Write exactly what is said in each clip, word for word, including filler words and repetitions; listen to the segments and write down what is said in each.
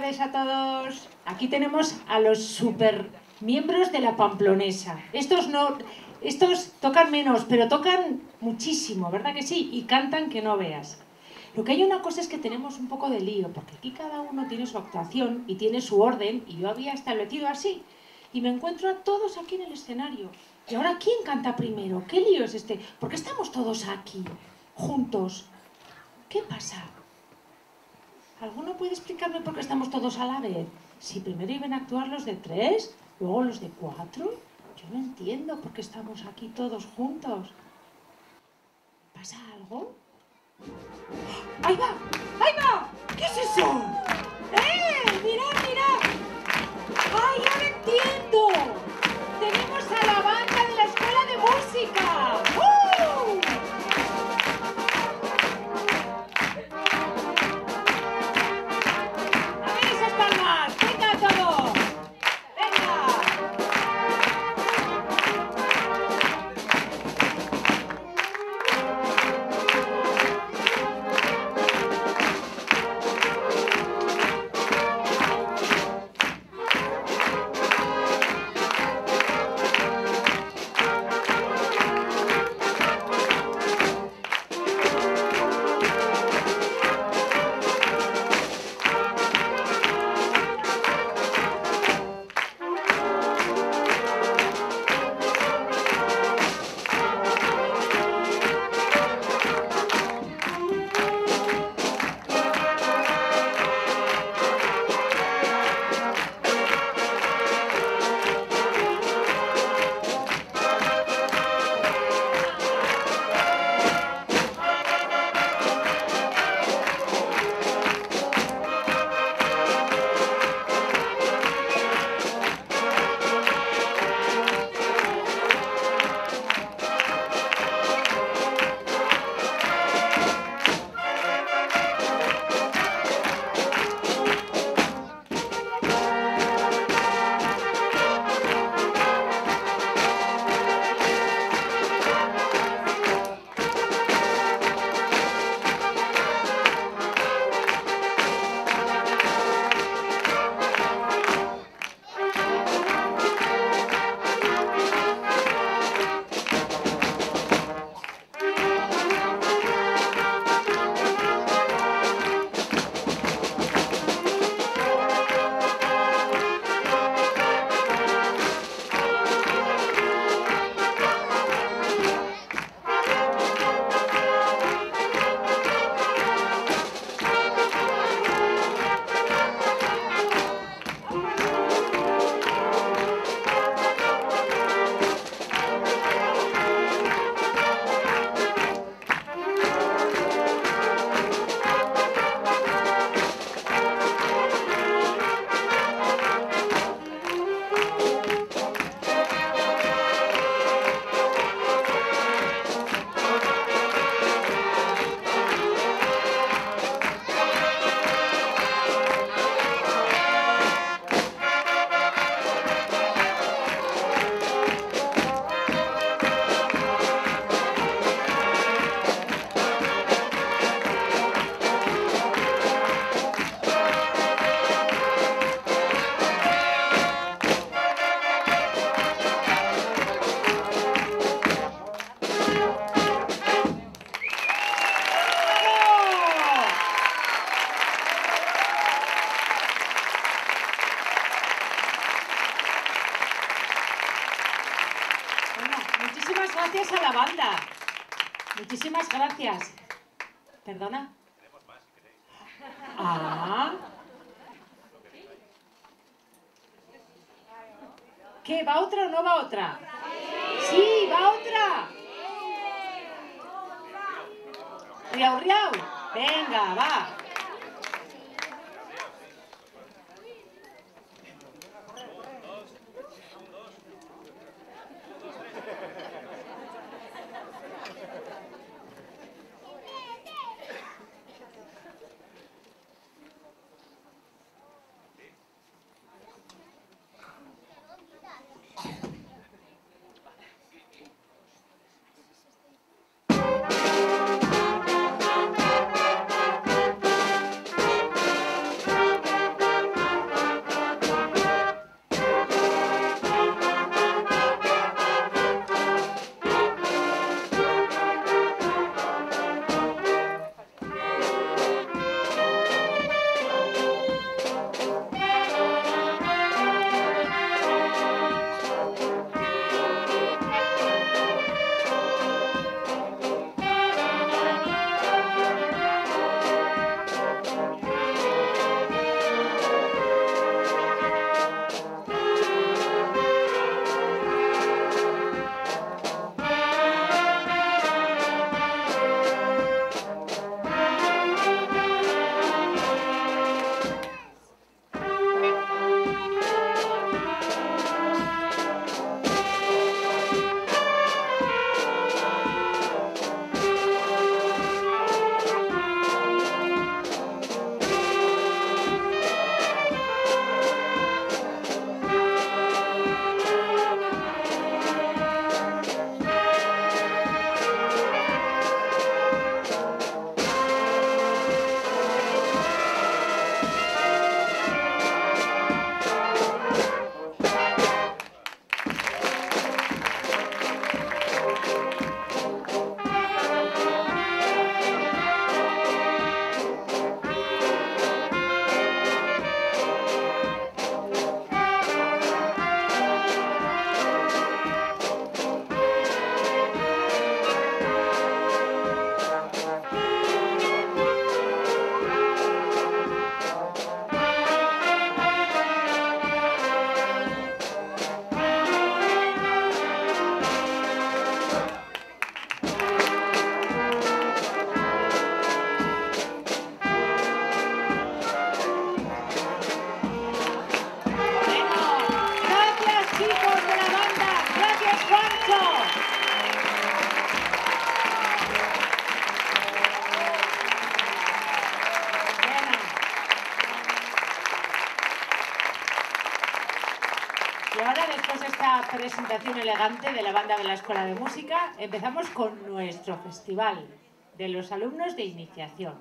tardes a todos. Aquí tenemos a los super miembros de la Pamplonesa. Estos no, estos tocan menos, pero tocan muchísimo, ¿verdad que sí? Y cantan que no veas. Lo que hay una cosa es que tenemos un poco de lío, porque aquí cada uno tiene su actuación y tiene su orden, y yo había establecido así. Y me encuentro a todos aquí en el escenario. ¿Y ahora quién canta primero? ¿Qué lío es este? ¿Por qué estamos todos aquí, juntos? ¿Qué pasa? ¿Alguno puede explicarme por qué estamos todos a la vez? Si primero iban a actuar los de tres, luego los de cuatro. Yo no entiendo por qué estamos aquí todos juntos. ¿Pasa algo? ¡Ahí va! ¡Ahí va! ¿Qué es eso? ¡Eh! ¡Mirad, mirad! ¡Ay, ahora entiendo! ¡Tenemos a la banda de la escuela de música! ¡Uh! ¡A ver esas palmas! ¡Venga todo! ¡Venga! Muchísimas gracias a la banda. Muchísimas gracias. ¿Perdona? Tenemos más, si queréis. Ah. ¿Qué? ¿Va otra o no va otra? Sí, va otra. Riau, riau. Venga, va. esta presentación elegante de la banda de la Escuela de Música, empezamos con nuestro festival de los alumnos de iniciación.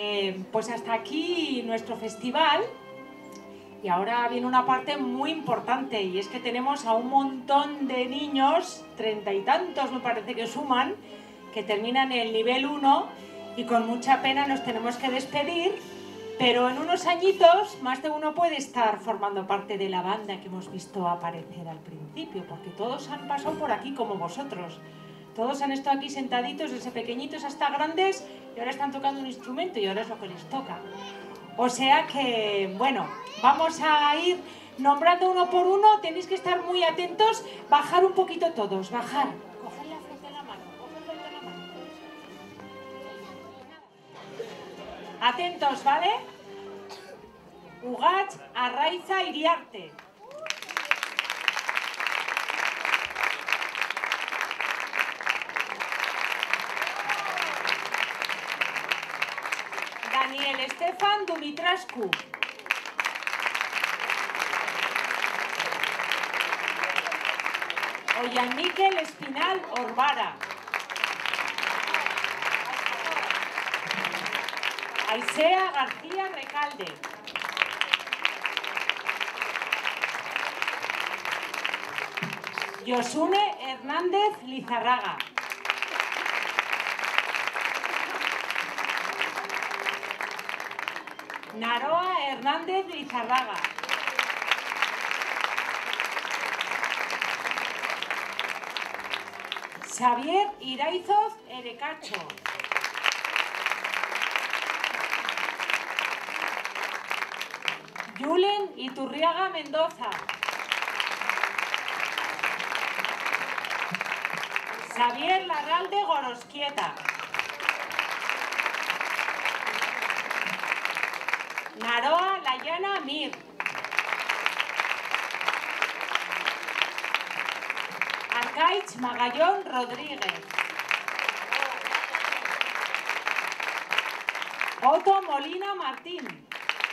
eh, pues hasta aquí nuestro festival. Y ahora viene una parte muy importante, y es que tenemos a un montón de niños, treinta y tantos me parece que suman, que terminan el nivel uno, y con mucha pena nos tenemos que despedir, pero en unos añitos más de uno puede estar formando parte de la banda que hemos visto aparecer al principio, porque todos han pasado por aquí como vosotros. Todos han estado aquí sentaditos, desde pequeñitos hasta grandes, y ahora están tocando un instrumento y ahora es lo que les toca. O sea que, bueno, vamos a ir nombrando uno por uno, tenéis que estar muy atentos, bajar un poquito todos, bajar. Coger la frente en la mano, coger la frente en la mano. Atentos, ¿vale? Ugach, Arraiza, Iriarte. Daniel Estefan Dumitrascu. Oyan Miquel Espinal Orbara. Aisea García Recalde. Yosune Hernández Lizarraga. Naroa Hernández Lizarraga. Xavier Iraizoz Erecacho. Julen Iturriaga Mendoza. Xavier Larralde Gorosquieta. Naroa Layana Mir. Arcaich Magallón Rodríguez. Otto Molina Martín.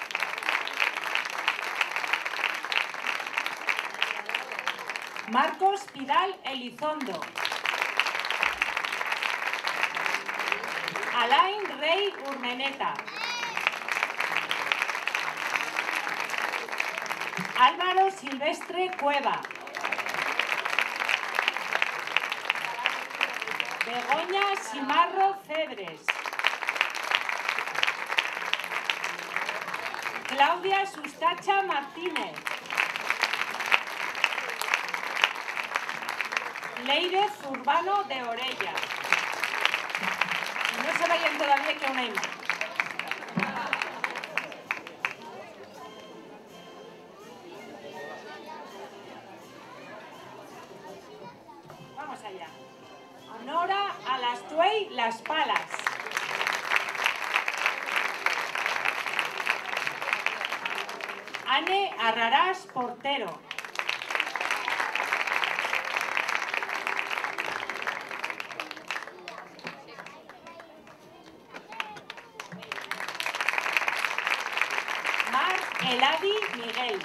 Marcos Pidal Elizondo. Alain Rey Urmeneta. Álvaro Silvestre Cueva. Begoña Simarro Febres. Claudia Sustacha Martínez. Leire Urbano de Orella. No se vayan todavía, que aún hay más. Vamos allá. Nora Alastuey Las Palas. Ane Arrarás Portero. Mar Eladi Miguel.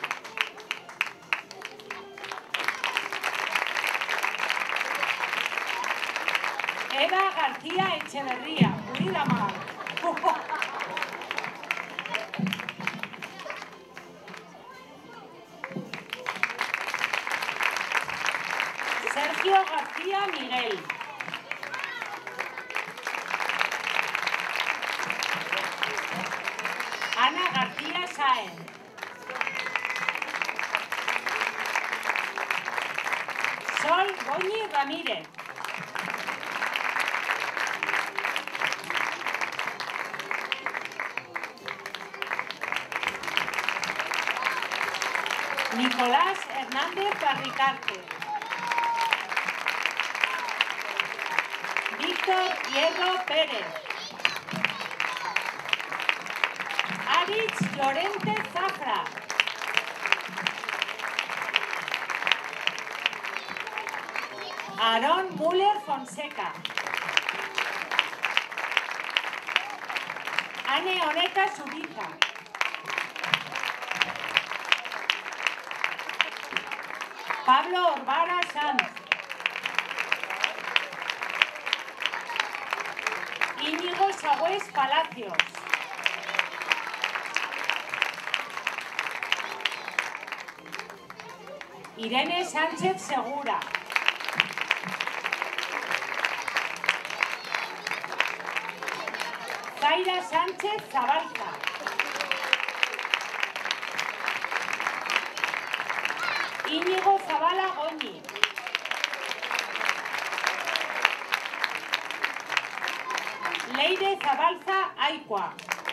Eva García Echeverría. Unida Mar. Sergio García Miguel. Ana García Sáenz. Sol Goñi Ramírez. Nicolás Hernández Barricarte. Víctor Hierro Pérez. Aritz Llorente Zafra. Aarón Müller Fonseca. Ane Oneta Subiza. Pablo Orbara Sanz. Íñigo Sagüés Palacios. Irene Sánchez Segura. Zaira Sánchez Zabalza. Íñigo Zabala Goñi. Leire Zabalza Aicua.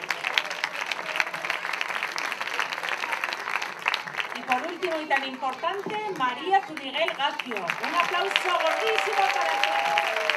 Y por último y tan importante, María Zuriguel Gacio. Un aplauso gordísimo para todos.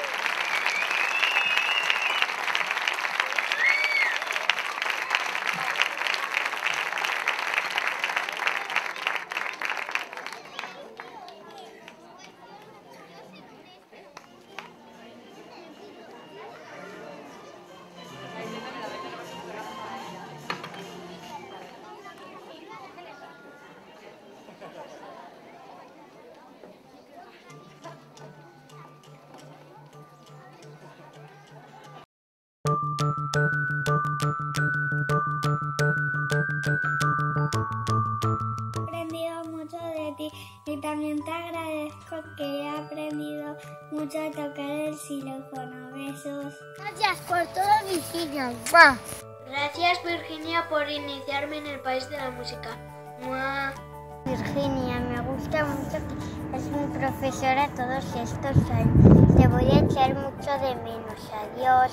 He aprendido mucho de ti y también te agradezco que he aprendido mucho a tocar el xilófono. Besos. Gracias por todo, Virginia. Gracias, Virginia, por iniciarme en el país de la música. ¡Mua! Virginia, me gusta mucho que es mi profesora todos estos años. Te voy a echar mucho de menos. Adiós.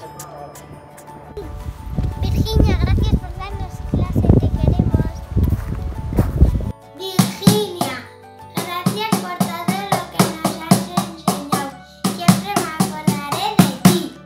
Virginia, gracias por darnos clase. Te queremos. Virginia, gracias por todo lo que nos has enseñado. Siempre me acordaré de ti.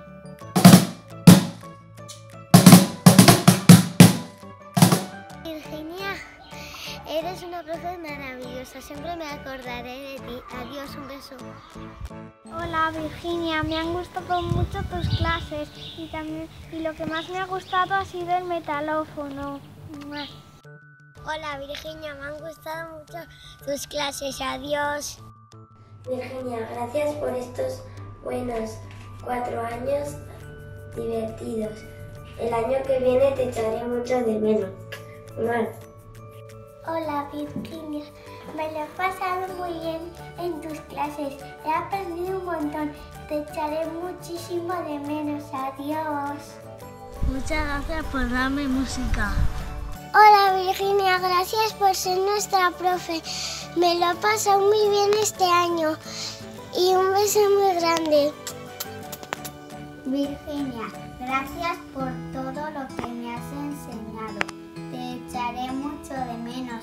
Virginia, eres una profe maravillosa. Siempre me acordaré de ti. Adiós, un beso. Hola, Virginia, me han gustado mucho tus clases y también y lo que más me ha gustado ha sido el metalófono. ¡Mua! Hola, Virginia, me han gustado mucho tus clases. Adiós. Virginia, gracias por estos buenos cuatro años divertidos. El año que viene te echaré mucho de menos. ¡Mua! Hola, Virginia, me lo he pasado muy bien en tus clases. He aprendido un montón. Te echaré muchísimo de menos. Adiós. Muchas gracias por darme música. Hola, Virginia, gracias por ser nuestra profe. Me lo he pasado muy bien este año. Y un beso muy grande. Virginia, gracias por todo lo que me has enseñado. Te echaré mucho de menos.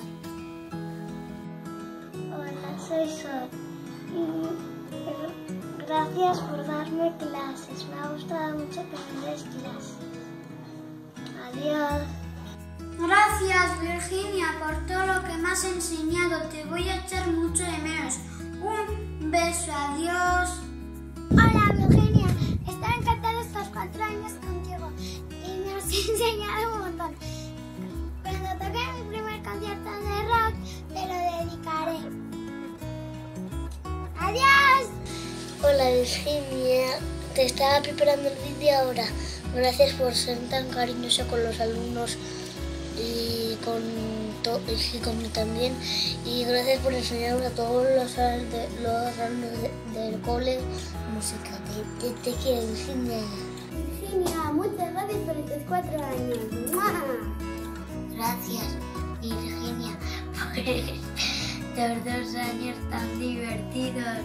Hola, soy Sol. Y gracias por darme clases. Me ha gustado mucho que me des clases. Adiós. Gracias, Virginia, por todo lo que me has enseñado. Te voy a echar mucho de menos. Un beso, adiós. Hola, Virginia. Estaba encantada estos cuatro años contigo y me has enseñado un montón. Cuando toque mi primer concierto de rock, te lo dedicaré. ¡Adiós! Hola, Virginia. Te estaba preparando el vídeo ahora. Gracias por ser tan cariñosa con los alumnos y con y conmigo también. Y gracias por enseñarnos a todos los, de, los alumnos de, del cole música. Te, te, te quiero, Virginia. Virginia, muchas gracias por estos cuatro años. ¡Mua! Gracias, Virginia, por estos dos años tan divertidos.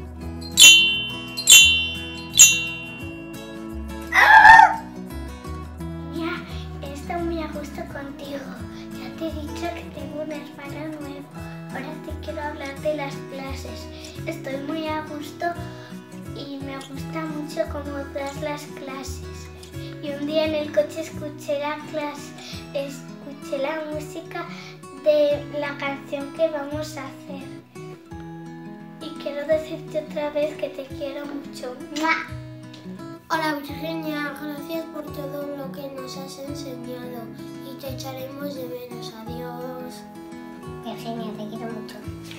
Ya, estoy muy a gusto contigo. Ya te he dicho que tengo un hermano nuevo. Ahora te quiero hablar de las clases. Estoy muy a gusto y me gusta mucho cómo das las clases. Y un día en el coche escuché la clase, escuché la música de la canción que vamos a hacer. Y quiero decirte otra vez que te quiero mucho. ¡Mua! Hola, Virginia, gracias por todo lo que nos has enseñado y te echaremos de menos. Adiós. Virginia, te quiero mucho.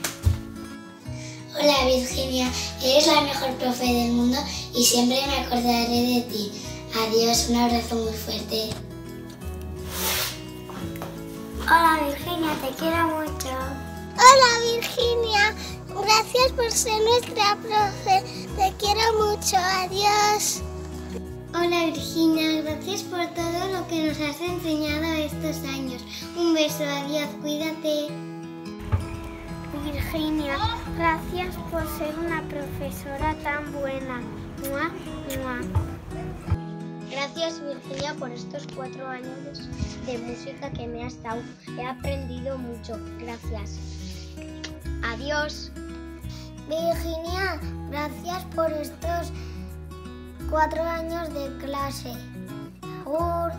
Hola, Virginia, eres la mejor profe del mundo y siempre me acordaré de ti. Adiós, un abrazo muy fuerte. Hola, Virginia, te quiero mucho. Hola Virginia, gracias por ser nuestra profe. Te quiero mucho, adiós. Hola Virginia, gracias por todo lo que nos has enseñado estos años. Un beso, adiós, cuídate. Virginia, gracias por ser una profesora tan buena. ¡Mua, mua! Gracias Virginia por estos cuatro años de música que me has dado. He aprendido mucho. Gracias. Adiós. Virginia, gracias por estos cuatro años de clase. Agur.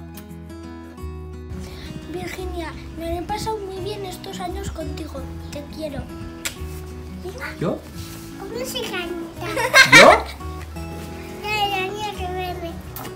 Virginia, me lo he pasado muy bien estos años contigo. Te quiero. ¿Yo? ¿Cómo se canta? ¿Yo? Ya, ya, que verde.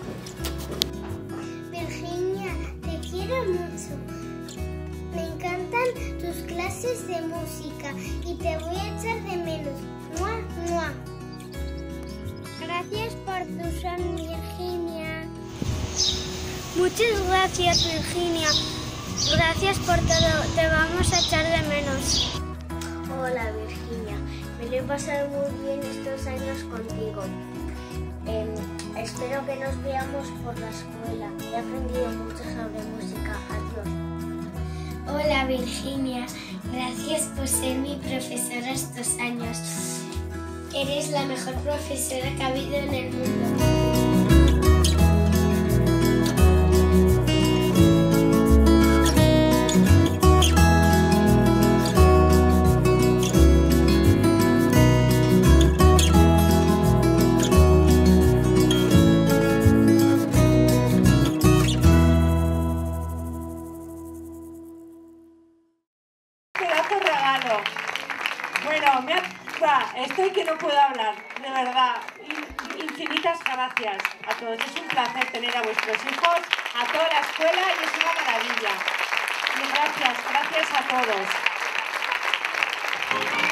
Virginia, te quiero mucho. Me encantan tus clases de música y te voy a echar de menos. ¡Mua, mua! Gracias por tu son, Virginia. Muchas gracias, Virginia. Gracias por todo. Te vamos a echar de menos. Hola Virginia, me lo he pasado muy bien estos años contigo. Eh, espero que nos veamos por la escuela. He aprendido mucho sobre música. Adiós. Hola Virginia, gracias por ser mi profesora estos años. Eres la mejor profesora que ha habido en el mundo. Pedazo regalo. Bueno, me ha... Va, estoy que no puedo hablar, de verdad. In- infinitas gracias a todos. Es un placer tener a vuestros hijos, a toda la escuela y es una maravilla. Y gracias, gracias a todos.